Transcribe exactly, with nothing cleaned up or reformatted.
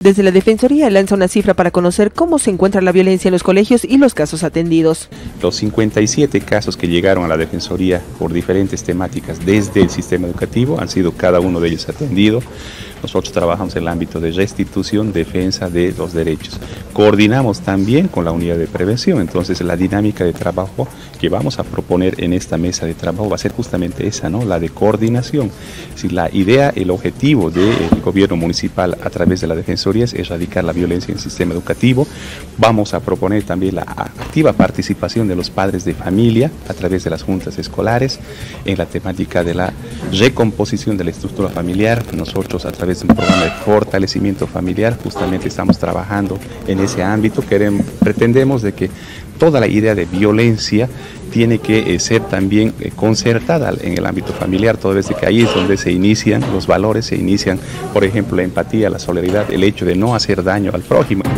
Desde la Defensoría lanza una cifra para conocer cómo se encuentra la violencia en los colegios y los casos atendidos. Los cincuenta y siete casos que llegaron a la Defensoría por diferentes temáticas desde el sistema educativo han sido cada uno de ellos atendido. Nosotros trabajamos en el ámbito de restitución, defensa de los derechos. Coordinamos también con la unidad de prevención, entonces la dinámica de trabajo que vamos a proponer en esta mesa de trabajo va a ser justamente esa, ¿no? La de coordinación. Si la idea, el objetivo del gobierno municipal a través de la Defensoría es erradicar la violencia en el sistema educativo, vamos a proponer también la activa participación de los padres de familia a través de las juntas escolares en la temática de la recomposición de la estructura familiar. Nosotros a través de un programa de fortalecimiento familiar justamente estamos trabajando en ese ámbito. Queremos, pretendemos de que toda la idea de violencia tiene que eh, ser también eh, concertada en el ámbito familiar, toda vez que ahí es donde se inician los valores, se inician, por ejemplo, la empatía, la solidaridad, el hecho de no hacer daño al prójimo.